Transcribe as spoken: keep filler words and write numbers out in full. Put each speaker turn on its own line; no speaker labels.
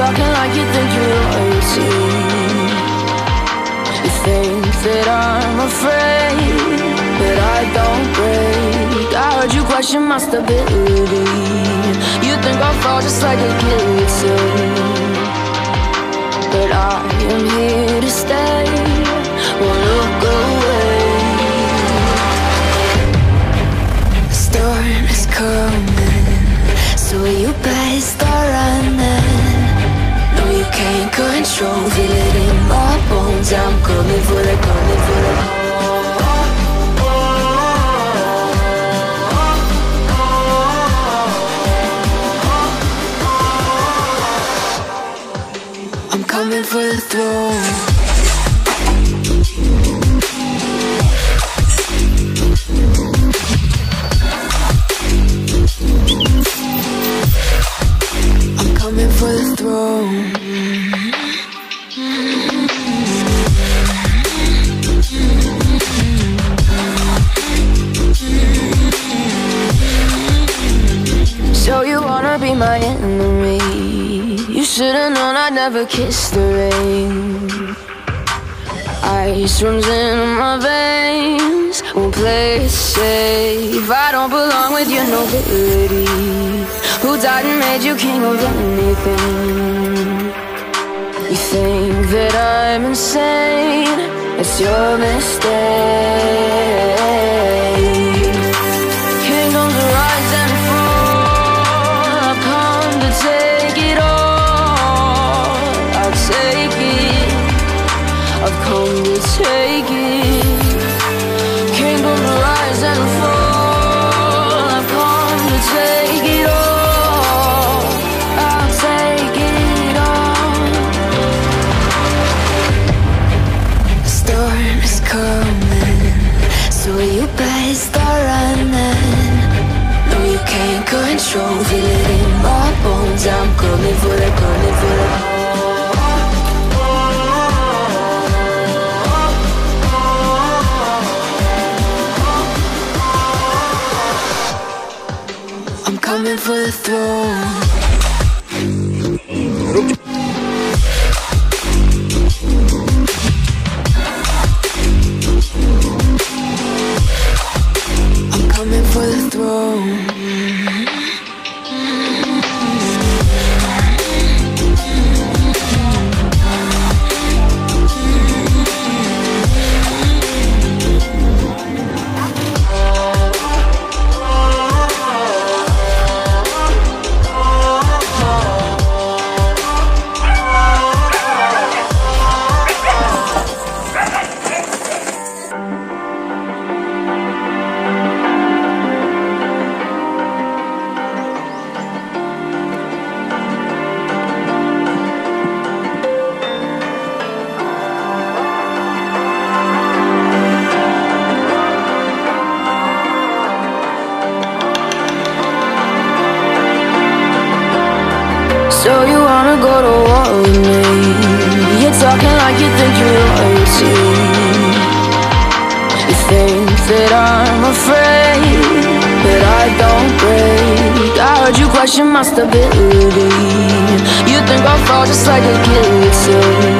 talking like you think you're royalty. You think that I'm afraid, but I don't break. I heard you question my stability. You think I'll fall just like a guillotine, but I am here to stay. Won't look away. The storm is coming, so you better start running. No, you can't control, feel it in my bones. I'm coming for the, coming for the. I'm coming for the throne. For the throne. So you wanna be my enemy? You should've known I'd never kiss the rain. Ice runs in my veins, won't play it safe. I don't belong with your nobility. Who died and made you king of anything? You think that I'm insane? It's your mistake. Kingdoms rise and fall, I've come to take it all. I'll take it, I've come to take it. Kingdoms rise and fall, I've come to take it all. So you better start running. No, you can't control, feel it in my bones. I'm coming for the, coming for the. I'm coming for the throne. For the throne. So you wanna go to war with me? You're talking like you think you're royalty. You think that I'm afraid, but I don't break. I heard you question my stability. You think I'll fall just like a guillotine,